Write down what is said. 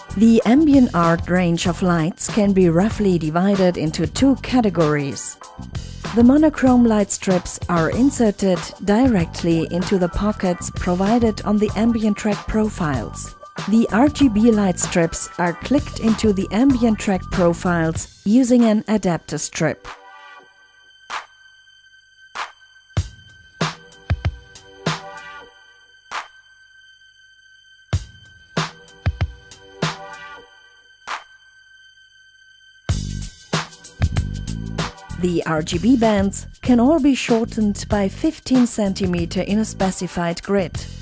The ambient art range of lights can be roughly divided into two categories. The monochrome light strips are inserted directly into the pockets provided on the ambient track profiles. The RGB light strips are clicked into the ambient track profiles using an adapter strip. The RGB bands can all be shortened by 15 cm in a specified grid.